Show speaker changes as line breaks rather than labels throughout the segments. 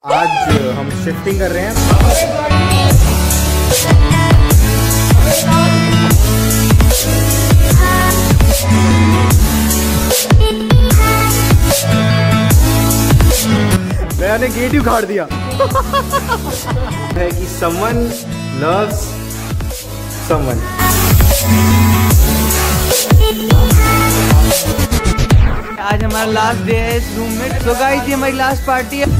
आज हम शिफ्टिंग कर रहे हैं। मैंने गेट ही उखाड़ दिया है कि someone loves someone।
आज हमारा लास्ट डे है इस रूम में, तो गाइस ये हमारी लास्ट पार्टी है।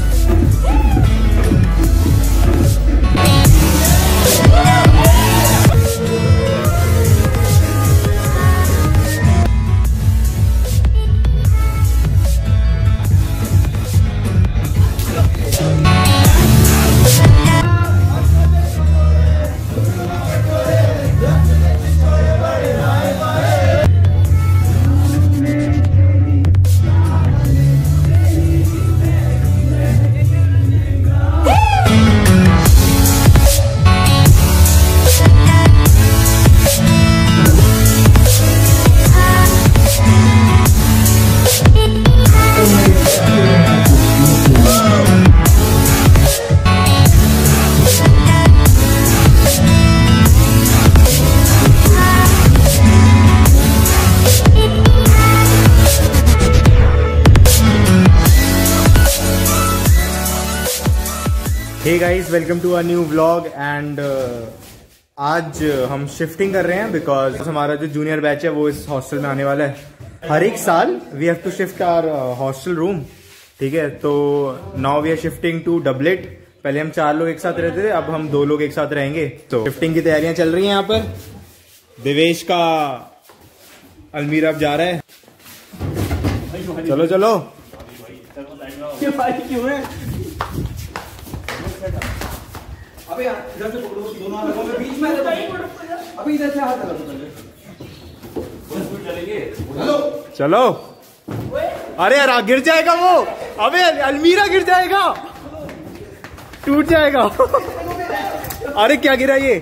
Hey guys, welcome to a new vlog. And आज हम शिफ्टिंग कर रहे हैं बिकॉज हमारा जो जूनियर बैच है वो इस हॉस्टल में आने वाला है। हर एक साल we have to shift our hostel room, ठीक है। तो now we are shifting to doublet. पहले हम 4 लोग एक साथ रहते थे, अब हम 2 लोग एक साथ रहेंगे। तो शिफ्टिंग की तैयारियां चल रही हैं यहाँ पर। देवेश का अलमीरा अब जा रहा है। चलो चलो।
क्यों है?
अबे यार इधर से पकड़ो, दोनों हाथों में बीच में अभी इधर से हाथ लगाओ। हेलो
चलो। अरे यार गिर जाएगा वो। अबे अलमीरा गिर जाएगा, टूट जाएगा। अरे क्या गिरा ये?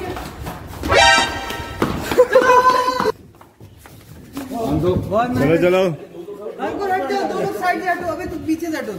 चलो चलो।
हमको हट जाओ, दोनों साइड से हटो। अबे तुम पीछे से हटो।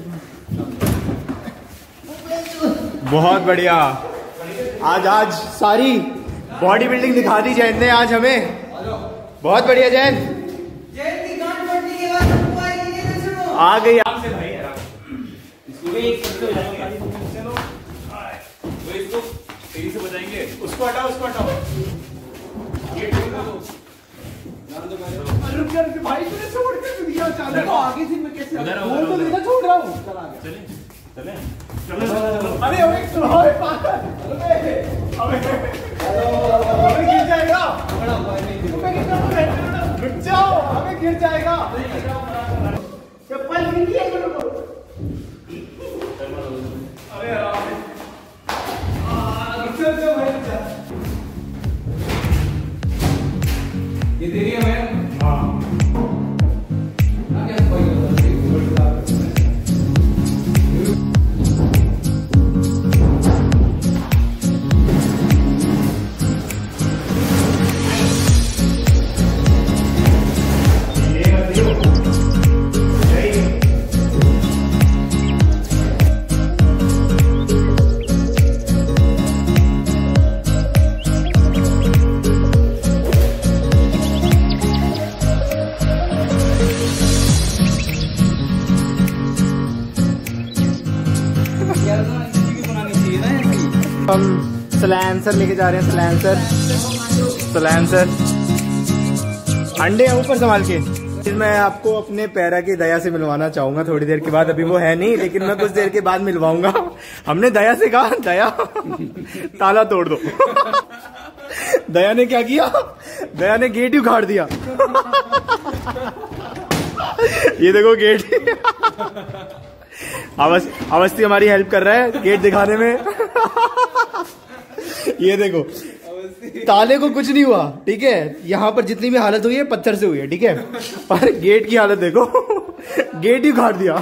बहुत बढ़िया। आज सारी बॉडी बिल्डिंग दिखा दी जैन ने आज हमें। बहुत बढ़िया जैन।
जैन की गांड फटने के बाद सबको आएगी ये सुनो।
आ गई।
से भाई इसको एक करते हो जाओ। चलो वो इसको तेजी से बजाएंगे। उसको हटाओ, उसको हटाओ। ये ठीक कर दो। रुक जा भाई, तूने छोड़ के दिया। चलो आगे से मैं कैसे बोल तो देना, छोड़ रहा हूं। चले चले चलो चलो। अरे अबे सुनो पागल। अबे गिर जाएगा। रुक जाओ, अबे गिर जाएगा। चप्पल गिर गई है। अरे यार रुक जाओ भाई, रुक जा। ये तेरी है मैं। हाँ क्या कोई
हम सलैंसर लेके जा रहे हैं। सलैंसर अंडे हैं ऊपर संभाल के। मैं आपको अपने पैरा की दया से मिलवाना चाहूंगा थोड़ी देर के बाद। अभी वो है नहीं, लेकिन मैं कुछ देर के बाद मिलवाऊंगा। हमने दया से कहा, दया ताला तोड़ दो। दया ने क्या किया? दया ने गेट ही उखाड़ दिया। ये देखो गेट। अवस्थी हमारी हेल्प कर रहा है गेट दिखाने में। ये देखो, ताले को कुछ नहीं हुआ, ठीक है। यहाँ पर जितनी भी हालत हुई है पत्थर से हुई है, ठीक है। पर गेट की हालत देखो, गेट ही उखाड़ दिया।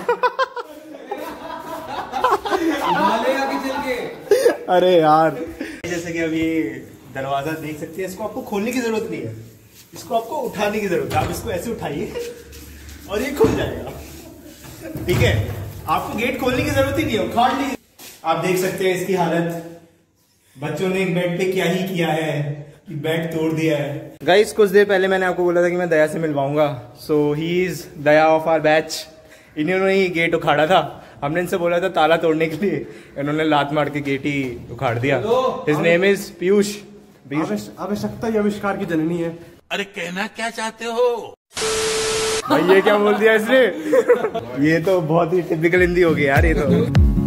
अरे यार, जैसे कि अभी दरवाजा देख सकते हैं, इसको आपको खोलने की जरूरत नहीं है, इसको आपको उठाने की जरूरत है। आप इसको ऐसे उठाइए और ये खुल जाएगा, ठीक है। आपको गेट खोलने की जरूरत ही नहीं है, उखाड़ लीजिए। आप देख सकते हैं इसकी हालत, बच्चों ने बेड पे क्या ही किया है कि बेड तोड़ दिया है। गाइस कुछ देर पहले मैंने आपको बोला था कि मैं दया से मिलवाऊंगा, so he is Daya of our batch. इन्होंने ही गेट उखाड़ा था, हमने इनसे बोला था ताला तोड़ने के लिए, इन्होंने लात मार के गेट ही उखाड़ दिया। His name is Piyush.
आवश्यकता ही आविष्कार की जननी है।
अरे कहना क्या चाहते हो
भाई? ये क्या बोल दिया इसने? ये तो बहुत ही टिपिकल हिंदी हो गई यार ये तो।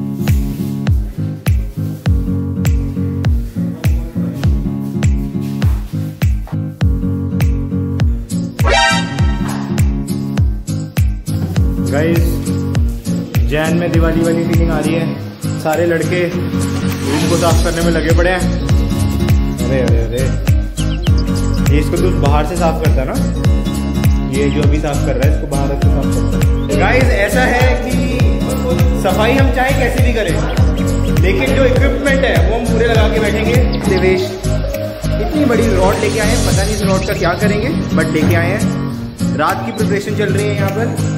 गाइस जैन में दिवाली वाली फीलिंग आ रही है। सारे लड़के रूम को साफ करने में लगे पड़े हैं। अरे अरे अरे, ये इसको तो बाहर से साफ करता है ना, ये जो अभी साफ कर रहा है इसको बाहर से साफ करता है। गाइस ऐसा है कि सफाई हम चाहे कैसे भी करें, लेकिन जो इक्विपमेंट है वो हम पूरे लगा के बैठेंगे। देवेश इतनी बड़ी रॉड लेके आए हैं, पता नहीं इस रॉड का क्या करेंगे, बट लेके आए हैं। रात की प्रिपरेशन चल रही है यहाँ पर।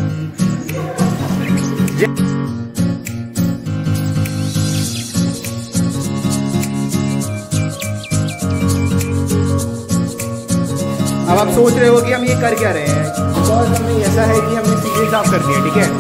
अब आप सोच रहे हो कि हम ये कर क्या रहे हैं, बिकॉज हमें ऐसा है कि हमने सीढ़ी साफ करनी है, ठीक है।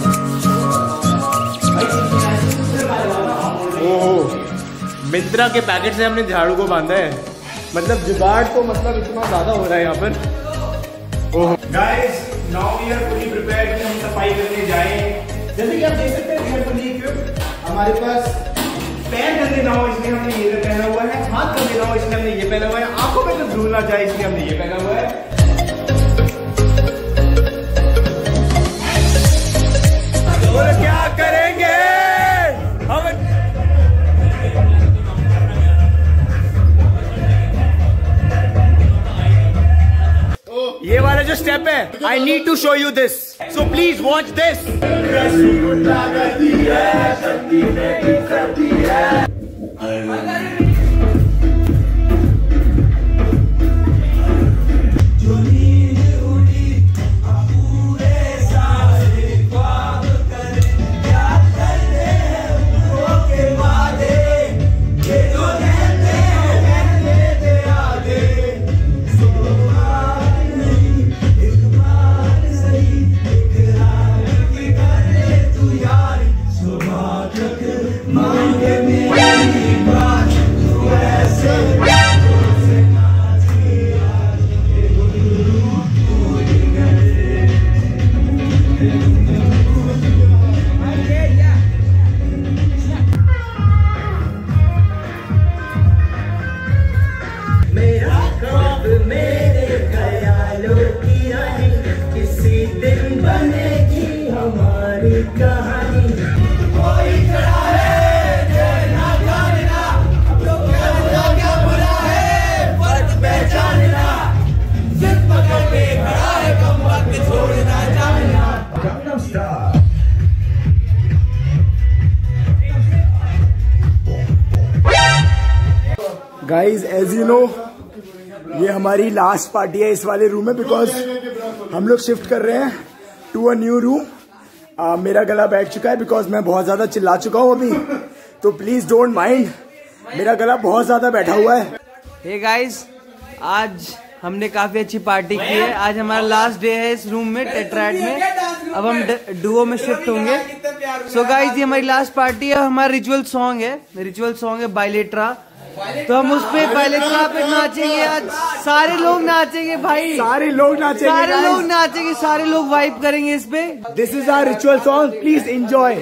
ओह, मित्रा के पैकेट से हमने झाड़ू को बांधा है, मतलब जुगाड़ तो मतलब इतना ज्यादा हो रहा है यहाँ पर। Oh guys, now we are fully prepared कि हम सफाई करने जाएं। जैसे कि आप देख सकते हैं वी आर फुली इक्विप्ड। हमारे पास पैर गंदे ना हो इसलिए हमने ये पहना हुआ है, हाथ गंदे ना हो इसलिए हमने ये पहना हुआ है, आंखों में कुछ धूल ना जाए इसलिए हमने ये पहना हुआ है। और क्या करेंगे हम? ये वाला जो स्टेप है, I need to show you this, so please watch this.
Guys as you know ये हमारी लास्ट पार्टी है इस वाले रूम में, बिकॉज हम लोग शिफ्ट कर रहे हैं टू अ न्यू रूम। मेरा गला बैठ चुका है बिकॉज मैं बहुत ज्यादा चिल्ला चुका हूँ अभी, तो प्लीज डोंट माइंड, मेरा गला बहुत ज्यादा बैठा हुआ है।
हे गाइस, आज हमने काफी अच्छी पार्टी की है। आज हमारा लास्ट डे है इस रूम में, टेट्राएड में। अब हम डुओ में शिफ्ट होंगे। सो गाइस, ये हमारी लास्ट पार्टी है। हमारा रिचुअल सॉन्ग है बाइलेट्रा, तो हम उस पे बाइलेट्रा पे नाचेंगे आज। सारे लोग नाचेंगे भाई,
सारे लोग नाचेंगे,
सारे लोग वाइब करेंगे इस पे।
This is our ritual song, please enjoy.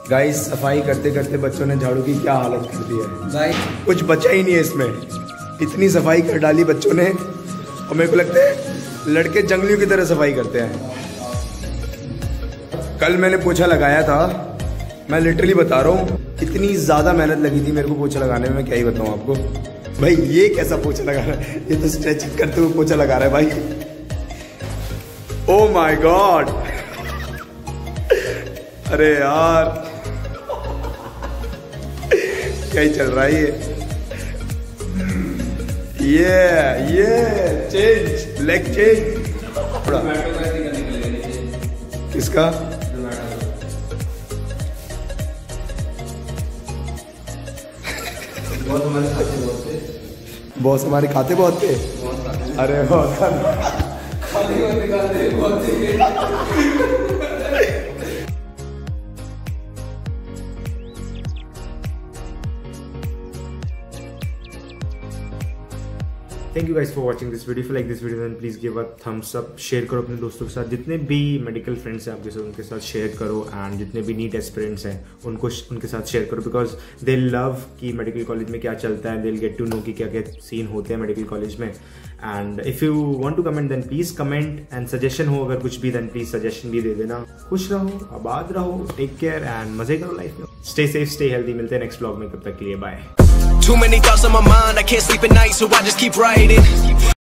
Guys सफाई करते करते बच्चों ने झाड़ू की क्या हालत कर दी है
भाई।
कुछ बचा ही नहीं है इसमें, इतनी सफाई कर डाली बच्चों ने। और मेरे को लगता है लड़के जंगलियों की तरह सफाई करते हैं। कल मैंने पोछा लगाया था, मैं लिटरली बता रहा हूँ इतनी ज्यादा मेहनत लगी थी मेरे को पोछा लगाने में, मैं क्या ही बताऊँ आपको। भाई ये कैसा पोछा लगा रहा है, ये तो स्ट्रेचिंग करते हुए पोछा लगा रहा है भाई। ओ माय गॉड, अरे यार क्या ही चल रहा है ये चेंज, लेग चेंज थोड़ा। किसका? बॉस हमारे खाते बहुत थे। अरे बहुत
thank you guys for watching this video. If you like this video then please give a thumbs up. Share करो अपने दोस्तों के साथ, जितने भी मेडिकल फ्रेंड्स हैं आपके साथ उनके साथ शेयर करो। एंड जितने भी नीट एस्पिरेंट्स हैं उनको उनके साथ शेयर करो, बिकॉज दे लव कि मेडिकल कॉलेज में क्या चलता है। They will get to know कि क्या क्या सीन होते हैं मेडिकल कॉलेज में। And if you want to comment then please comment, and suggestion हो अगर कुछ भी देन प्लीज सजेशन भी दे देना। खुश रहो, आबाद रहो, टेक केयर एंड मजे करो लाइफ में। Stay safe, stay healthy. मिलते हैं नेक्स्ट ब्लॉग में, तब तक के लिए bye.
Too many thoughts on my mind, I can't sleep at night, so I just keep writing.